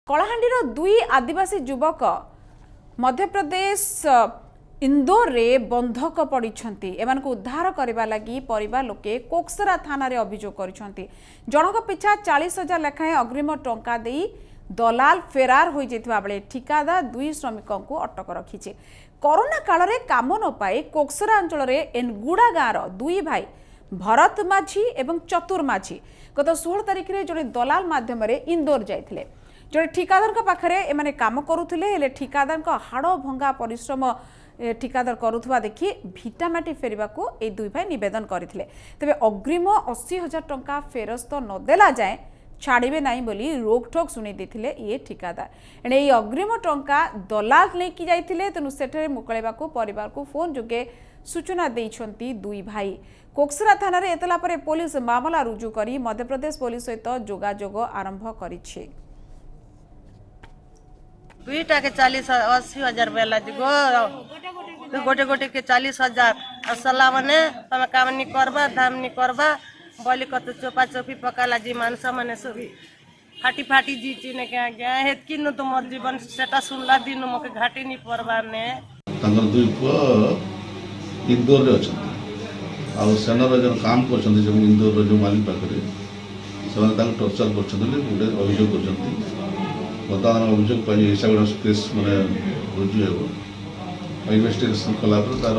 कलाहांडीर दुई आदिवासी युवक मध्यप्रदेश इंदौर रे बंधक पड़िछंती एमान को उद्धार करबा लागि परिवार लोके कोक्सरा थाना रे अभियोग करिछंती। जनक पिछा 40,000 लेखाएं अग्रिम टंका देई दलाल फेरार हो जाइथिबा बेले ठिकादार दुई श्रमिकों को अटक रखिছে। कोरोना काल रे काम न पाई कोक्सरा अंचल रे एनगुड़ा गाँर दुई भाई भरत माझी एवं चतुर माझी गत 16 तारिख रे जने दलाल माध्यम रे इंदौर जाइथिले। जड़े ठिकादार पाखे एमाने काम करुथिले हेले ठिकादार हाड़ भंगा परिश्रम ठिकादार करुवा देखि भिटामाटी फेरवा को ए दुई भाई निवेदन करथिले। तेबे अग्रिम 80,000 टंका फेरस्त नदेला जाए छाड़े ना बोली रोकठोक शुणी देथिले ये ठिकादार। एणे ये अग्रिम टंका दलाल लेकी जाइथिले तेनु सेठरे मुकळेबा को परिवार को फोन जोगे सूचना देइछंती दुई भाई। कोक्सरा थाना रे एतला परे पुलिस मामला रुजु करी मध्यप्रदेश पुलिस सहित जोगाजोग आरंभ करिछि। दुईटा के 40-80,000 बेला गो गोटे गोटे के 40,000 असला माने तमे काम नि करबा दाम नि करबा बोली कत चोपा चोपी पकाला जी मानस माने सभी फाटी फाटी जी चिने के गया हेतकी न तुमर जीवन सेटा सुनला दिन मके घाटी नि परबा ने तंगर दुई को इंदौर रे अछि आ सेनर जन काम करछन्ती जे इंदौर रो जो मालिक पाखरे ସେମାନେ ତାଙ୍କୁ ଟର୍ଚର କରୁଛନ୍ତି ବୋଲି ଗୋଟେ ଅଭିଯୋଗ କରୁଛନ୍ତି। ବର୍ତ୍ତମାନ ଅଭିଯୋଗ ପାଇଁ ହିସାବ କେସ୍ ମାନେ ରୁଜୁ ହେବ। ଇନଭେଷ୍ଟିଗେସନ୍ କଲା ପରେ ତାର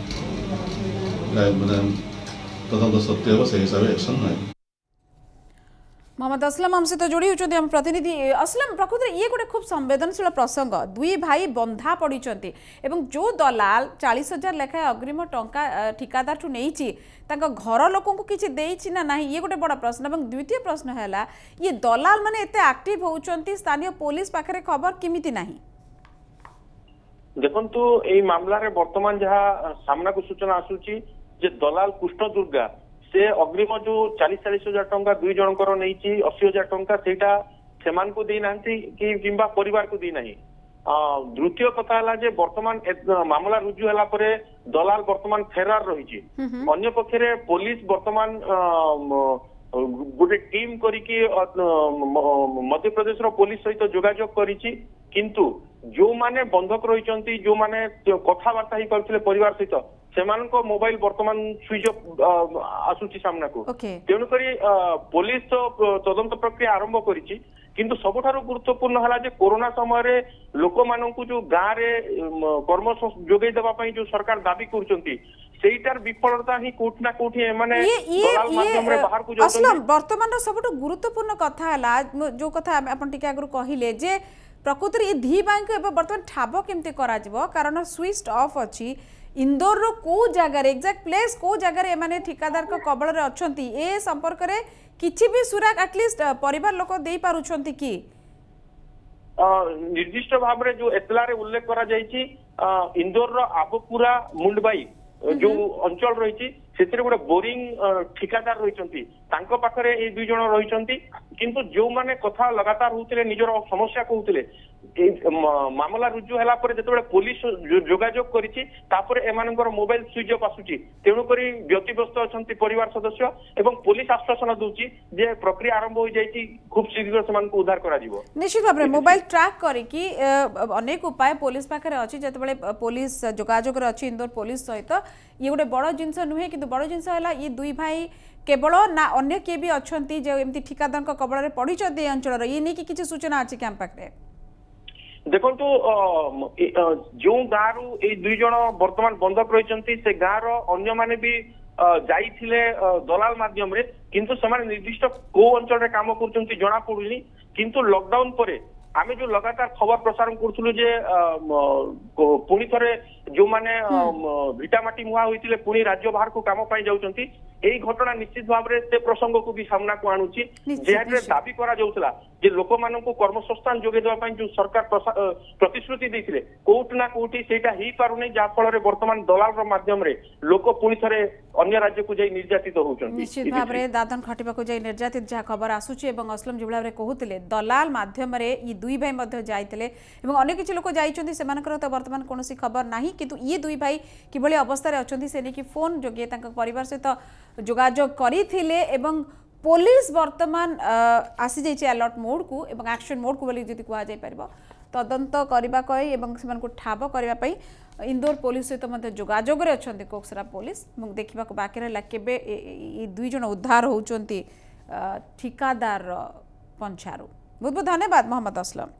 ମାନେ ତଦନ୍ତ ସତ୍ୟ ହେବ ସେହି ହିସାବରେ ଆକ୍ସନ୍ ନେବ। मोहम्मद असलम हम सहित जोड़ी होती हम प्रतिनिधि असलम प्रकृत ये गोटे खूब संवेदनशील प्रसंग दुई भाई बंधा पड़ी जो दलाल 40,000 लेखाएं अग्रिम टंका ठिकादार ठू नहीं घर लोक किसी देइछि ना नहीं ये गोटे बड़ा प्रश्न। और द्वितीय प्रश्न है ये दलाल माने एते एक्टिव होउछंती स्थानीय पुलिस पाखरे खबर किमिति नहीं देखंतु एई मामला रे वर्तमान जहा सामना को सूचना आसुची जे दलाल कृष्ण दुर्गा से अग्रिम जो 40,000 टंका दुई जनकर नहीं 80,000 टंका सेटा सेमान को दी नांती कि किंबा परिवार को दी नहीं। द्वितीय कथा है जे वर्तमान मामला रुजु हला परे दलाल वर्तमान फेरार रही। अन्य पक्षरे पुलिस वर्तमान गोटे टीम करिकी मध्य प्रदेश रो पुलिस सहित जोगाजोग करिछि किंतु जो माने बंधक रही जो माने कथबार्ता ही करथिले परिवार सहित सेमान को मोबाइल वर्तमान स्विच ऑफ आसुची सामना को तेणु करी पुलिस तो तदंत प्रक्रिया आरंभ करिछि किंतु सबठारु गुरुत्वपूर्ण हला जे कोरोना समय रे लोक माननकु जो गाँ रे कर्म जोगै देबा पई जो सरकार दाबी करचंती सेइटार विफलता ही कोठ ना कोठी माने दलाल माध्यम रे बाहर को जोतंती। असलम वर्तमान सबठु गुरुत्वपूर्ण कथा हला जो कथा अपन टिके आगु कहिले जे प्रकृति ये धी बैंक बर्तमान ठाब केमती करा जिवो कारण स्विच ऑफ अछि इंदौर रो को जगह एग्जैक्ट प्लेस को जगह माने ठिकादार को कबल रे अछंती ए संपर्क रे किछि भी सुराग एटलीस्ट परिवार लोक देई पारुछंती कि निर्दिष्ट भाव रे जो एतला रे उल्लेख करा जायछि इंदौर रो आबपुरा मुंडबाई जो अंचल रही से गोटे बोरिंग ठिकादार रही तांको पाखरे ए दुई जन रही किंतु जो माने कथा लगातार होते निजर समस्या कहते मामला रुजु हला परे जेतेबेले पुलिस जोगाजोग करिछि तापरे एमानकर मोबाइल स्विच ऑफ आसुछि तेणु करी व्यतिव्यस्त अछंती परिवार सदस्य एवं पुलिस आश्वासन दउछि जे प्रक्रिया आरंभ हो जाइछि खूब शीघ्र समान को उद्धार करा जिवो। निश्चित भाबरे मोबाइल ट्रैक करिकि अनेक उपाय पुलिस पाखरे अछि जेतेबेले पुलिस जोगाजोग रे अछि इंदौर पुलिस सहित ये गोटे बड़ जिनस नुहे किंतु बड़ जिनस हला ये दुई भाई केवल ना अन्य के भी अछंती जे एमती ठिकादार को कबल रे पडिछंती अंचल रे ये नै कि किछि सूचना अछि कैंप पाखरे देखंतु जो गाँव ए दुई जन वर्तमान बंधक रही से गाँव अन्य माने भी जाइथिले दलाल माध्यम रे किंतु समान निर्दिष्ट को अंचल रे काम करचंती जना पडुनी किंतु लॉकडाउन परे आमे जो लगातार खबर प्रसारण करथुलु जे पुणी थरे जो माने भिटामाटी मुहा होइतिले पुणी राज्य बाहर को काम पाई जाउचंती एई घटना निश्चित भाव रे से प्रसंग को भी सामना को आणुची जेहारे दाबी करा जाउतला जे लोक माननकु कर्मसंस्थान जोगे देबा पई जो सरकार प्रतिश्रुति दैथिले कोट ना कोठी सेटा ही पारुनै जा फल रे वर्तमान दलाल रो माध्यम रे लोक पुणी थरे अन्य राज्य को जाई निर्यातित होउचंती। निश्चित भाव रे दादन खटिबा को जाई निर्यातित जा खबर आसुची एवं असलम जिबला रे कहूतिले दलाल माध्यम रे ई दुई भाई मध्ये जाइतिले एवं अनेक किछि लोक जाइचंती सेमानकर त वर्तमान कोनोसी खबर नाही किंतु ये दुई भाई किभଳି अवस्था रे अछंती से नेकी फोन जोगे तांका परिवार सहित जोगाजोग करिथिले एवं पुलिस वर्तमान आसी जाइए अलर्ट मोड को एवं एक्शन मोड को बोली जदि कह जाय परबो तदंत करने एवं से ठाब करने इंदौर पुलिस सहित जोगाजोग अच्छा कोकसरा पुलिस देखा बाकी रहा केबे ये दुई जन उद्धार होती ठिकादार पंचारू। बहुत बहुत धन्यवाद मोहम्मद असलम।